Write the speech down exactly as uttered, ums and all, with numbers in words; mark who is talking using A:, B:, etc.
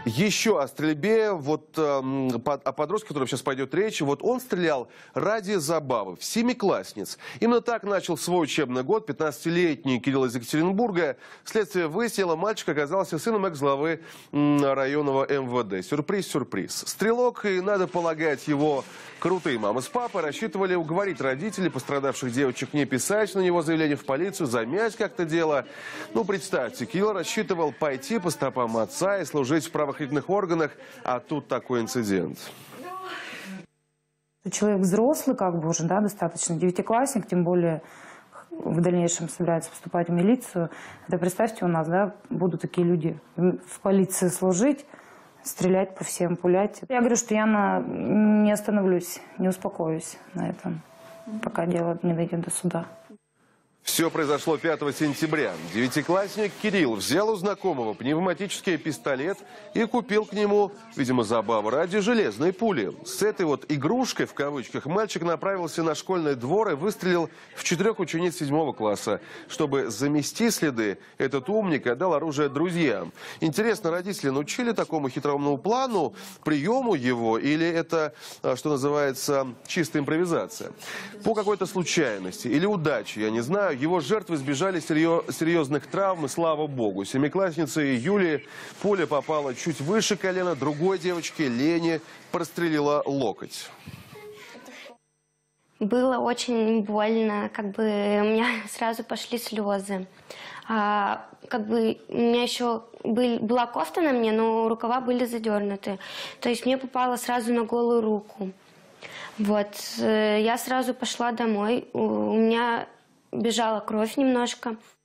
A: Еще о стрельбе, вот э, о подростке, о котором сейчас пойдет речь. Вот он стрелял ради забавы в семиклассниц. Именно так начал свой учебный год пятнадцатилетний Кирилл из Екатеринбурга. Следствие выяснило, мальчик оказался сыном экс-главы районного эм вэ дэ. Сюрприз, сюрприз. Стрелок, и надо полагать, его крутые мамы с папой рассчитывали уговорить родителей пострадавших девочек не писать на него заявление в полицию, замять как-то дело. Ну, представьте, Кирилл рассчитывал пойти по стопам отца и служить в правоохранительных органах, а тут такой инцидент.
B: Человек взрослый, как бы уже, да, достаточно, девятиклассник, тем более в дальнейшем собирается поступать в милицию. Это представьте, у нас, да, будут такие люди в полиции служить, стрелять по всем, пулять. Я говорю, что я на... не остановлюсь, не успокоюсь на этом, пока дело не дойдет до суда.
A: Все произошло пятого сентября. Девятиклассник Кирилл взял у знакомого пневматический пистолет и купил к нему, видимо, забаву ради железной пули. С этой вот игрушкой, в кавычках, мальчик направился на школьный двор и выстрелил в четырех учениц седьмого класса. Чтобы замести следы, этот умник отдал оружие друзьям. Интересно, родители научили такому хитроумному плану, приему его, или это, что называется, чистая импровизация? По какой-то случайности или удаче, я не знаю, его жертвы избежали серьезных травм, и слава богу. Семикласснице Юлии пуля попала чуть выше колена, другой девочке, Лене, прострелила локоть.
C: Было очень больно, как бы у меня сразу пошли слезы. А, как бы у меня еще был, была кофта на мне, но рукава были задернуты. То есть мне попало сразу на голую руку. Вот, я сразу пошла домой, у меня бежала кровь немножко.